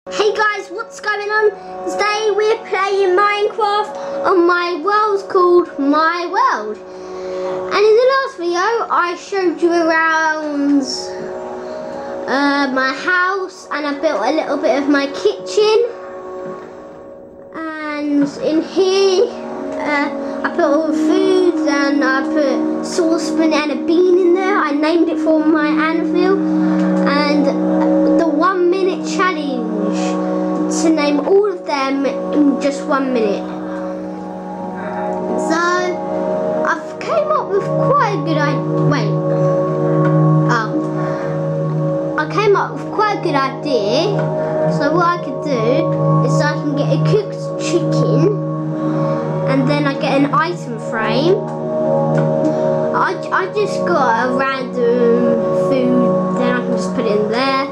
Hey guys, what's going on? Today we're playing Minecraft on my world's called My World. And in the last video I showed you around my house, and I built a little bit of my kitchen. And in here I put all the foods, and I put saucepan and a bean in there. I named it for my anvil. And the 1 minute challenge to name all of them in just 1 minute. So I've came up with quite a good idea. I came up with quite a good idea. So what I could do is I can get a cooked chicken, and then I get an item frame. I just got a random food, then I can just put it in there.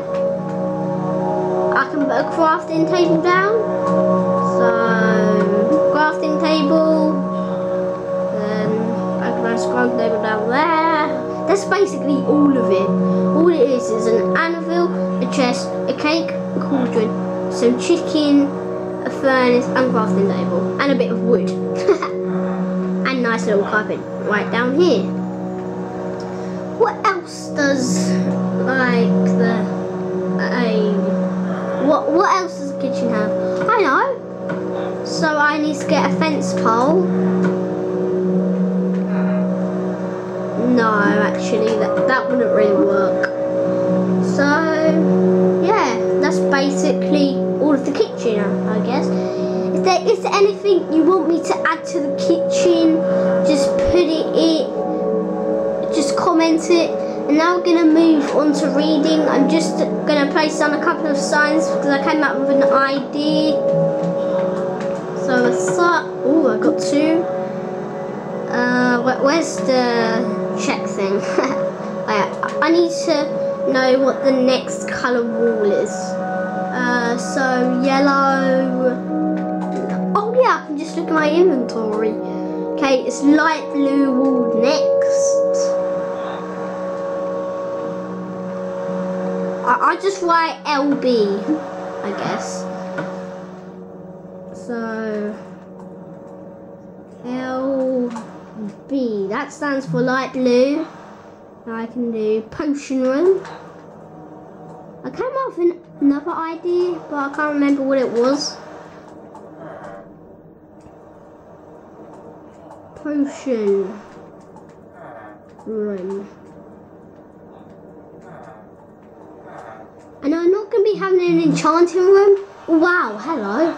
I can put a crafting table down. So crafting table, then I can put a crafting table down there. That's basically all of it. All it is an anvil, a chest, a cake, a cauldron, some chicken, a furnace, and crafting table, and a bit of wood. And nice little carpet right down here. What else does what else does the kitchen have? I know. So I need to get a fence pole. No, actually that wouldn't really work. So yeah, that's basically all of the kitchen, I guess. Is there anything you want me to add to the kitchen? Just put it in. Just comment it. And now we're going to move on to reading. I'm just going to place down a couple of signs because I came up with an idea. So let's start. Oh, I got two. Where's the check thing? I need to know what the next colour wall is. So yellow. Oh yeah, I can just look at my inventory. Okay, it's light blue wall next. I just write LB, I guess. So LB, that stands for light blue. Now I can do potion room. I came up with another idea, but I can't remember what it was. Potion room. And I'm not going to be having an enchanting room. Wow, hello.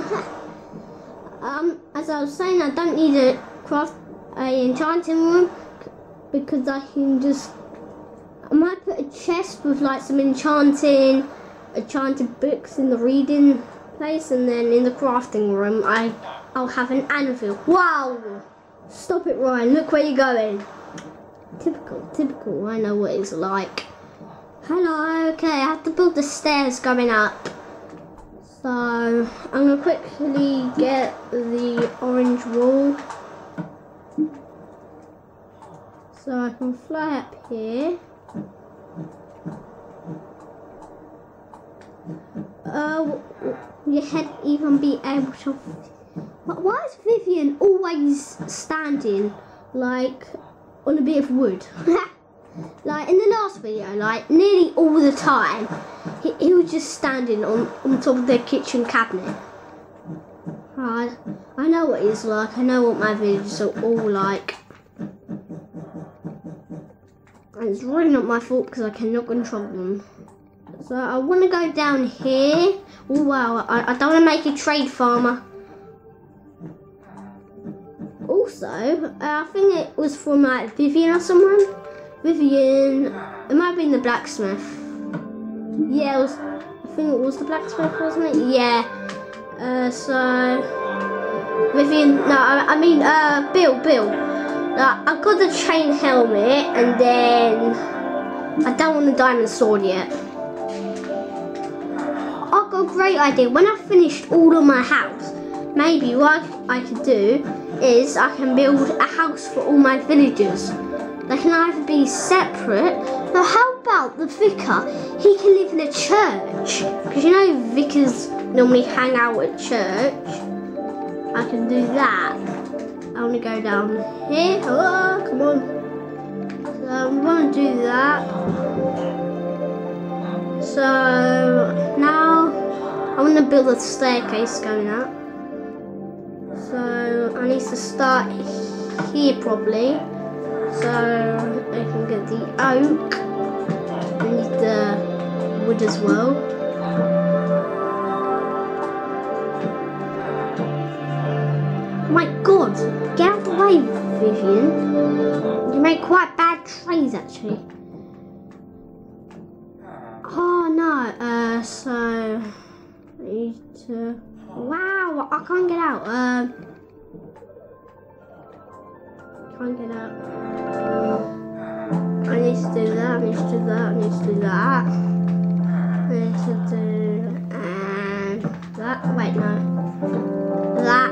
As I was saying, I don't need to craft an enchanting room because I can just... I might put a chest with like some enchanted books in the reading place, and then in the crafting room I'll have an anvil. Wow! Stop it, Ryan. Look where you're going. Typical. I know what it's like. Hello, okay, I have to build the stairs going up. So, I'm going to quickly get the orange wool. So I can fly up here. Your head even be able to... Why is Vivian always standing, like, on a bit of wood? Like in the last video, like nearly all the time, he was just standing on top of the kitchen cabinet. I know what he's like. I know what my videos are all like. And it's really not my fault because I cannot control them. So I want to go down here. Oh wow, I don't want to make a trade farmer. Also, I think it was from like Vivian or someone. Vivian, it might have been the blacksmith. Yeah, I think it was the blacksmith, wasn't it? Yeah. So Vivian, no, I mean Bill. I've got the chain helmet, and then I don't want the diamond sword yet. I've got a great idea. When I've finished all of my house, maybe what I could do is I can build a house for all my villagers. They can either be separate, Now how about the vicar? He can live in a church. Because you know vicars normally hang out at church. I can do that. I want to go down here. Oh, come on. So I'm going to do that. So now I want to build a staircase going up. So I need to start here probably. So I can get the oak. I need the wood as well. My God, get out of the way, Vivian. You make quite bad trades actually. Oh no, so I need to. Wow, I can't get out. Can't get out. I need to do that, I need to do that, I need to do that. I need to do and that. Wait, no. That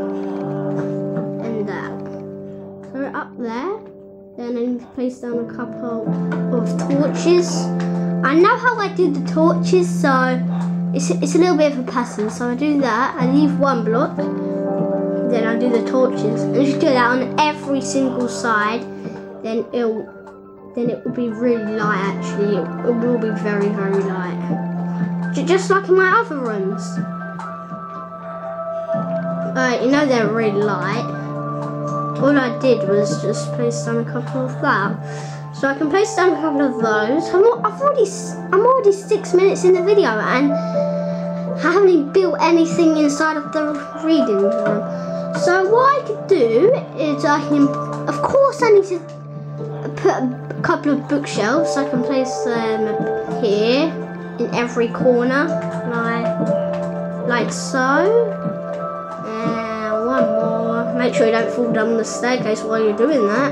and that. So we're up there. Then I need to place down a couple of torches. I know how I do the torches, so it's a little bit of a pattern. So I do that, I leave one block. Then I do the torches, and if you do that on every single side, then it will be really light. Actually, it will be very, very light, just like in my other rooms. You know they're really light. All I did was just place down a couple of that, so I can place down a couple of those. I'm already 6 minutes in the video, and I haven't even built anything inside of the reading room. So what I could do is I can, of course I need to put a couple of bookshelves. I can place them here in every corner, like so. And one more. Make sure you don't fall down the staircase while you're doing that.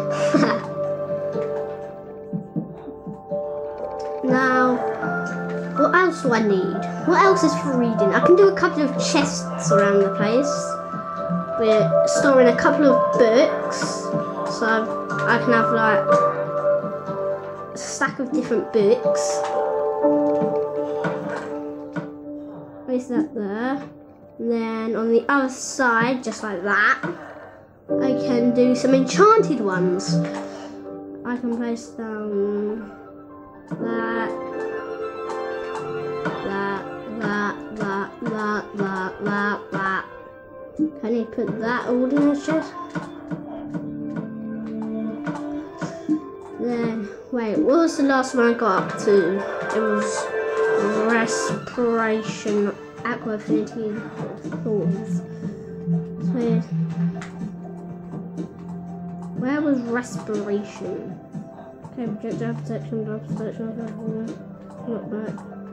Now, what else do I need? What else is for reading? I can do a couple of chests around the place. We're storing a couple of books, so I can have like a stack of different books. Place that there. And then on the other side, just like that, I can do some enchanted ones. I can place down that. Can you put that all in the chest? Then, wait, what was the last one I got up to? It was respiration, aqua affinity, thorns. So, where was respiration? Okay, projectile protection, not back.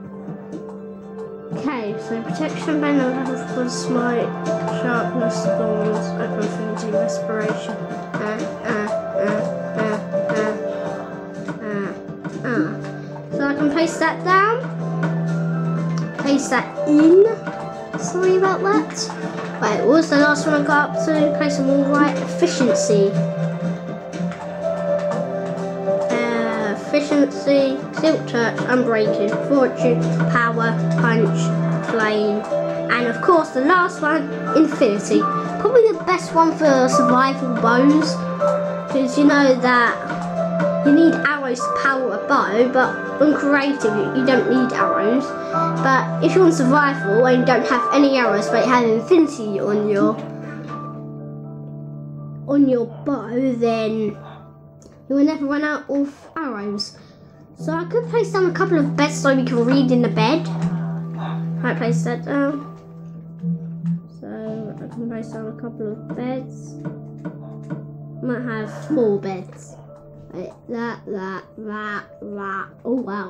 Okay, so protection, venom, health, smite, sharpness, thorns, aqua affinity, respiration. So I can place that down. Place that in. Sorry about that. Wait, what was the last one I got up to? Place them all right. Efficiency. Efficiency, silk touch, unbreaking, fortune, power, punch, flame, and of course the last one, infinity. Probably the best one for survival bows, because you know that you need arrows to power a bow, but on creative you don't need arrows. But if you're on survival and you don't have any arrows but you have infinity on your bow, then you will never run out of arrows. So I could place down a couple of beds so we can read in the bed. I place that down. So I can place down a couple of beds. Might have 4 beds. Like that. Oh wow.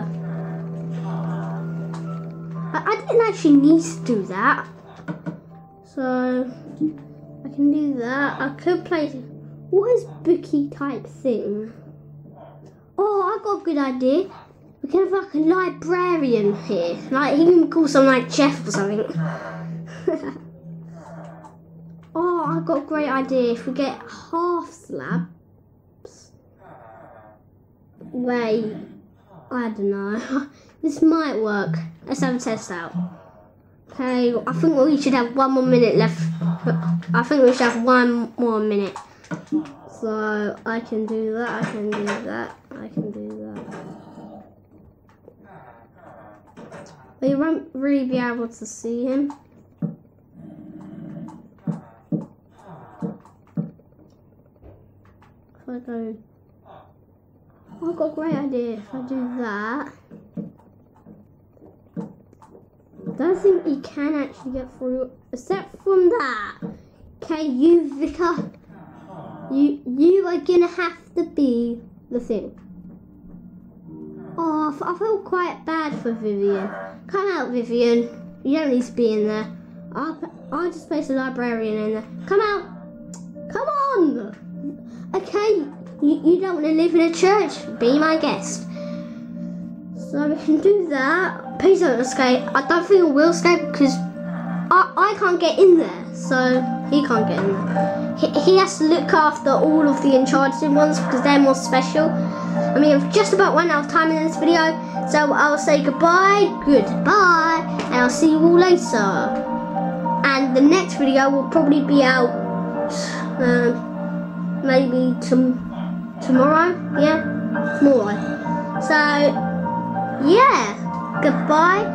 I didn't actually need to do that. So I can do that. I could place. What is bookie type thing? Oh, I got a good idea. We can have like a librarian here. Like he can call someone like Jeff or something. Oh, I got a great idea. If we get half slabs, Wait, I don't know. This might work. Let's have a test out. Okay, I think we should have 1 more minute left. I think we should have 1 more minute. So I can do that, I can do that, I can do that. But you won't really be able to see him. If I go, oh, I've got a great idea. If I do that, I don't think he can actually get through, except from that. Okay, you, Vicar, you are gonna have to be the thing. Oh, I feel quite bad for Vivian. Come out, Vivian. You don't need to be in there. I'll just place a librarian in there. Come out. Come on. Okay, you don't want to live in a church. Be my guest. So we can do that. Please don't escape. I don't think it will escape because I can't get in there. So he can't get in there. He has to look after all of the enchanted ones because they're more special. I mean, I've just about run out of time in this video, so I'll say goodbye, and I'll see you all later. And the next video will probably be out maybe tomorrow, yeah, tomorrow. So yeah, goodbye.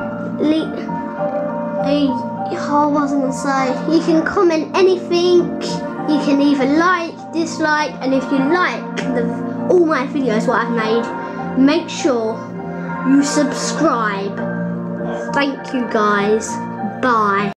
I wasn't gonna say, you can comment anything, you can either like, dislike, and if you like all my videos what I've made, make sure you subscribe. Thank you guys, bye.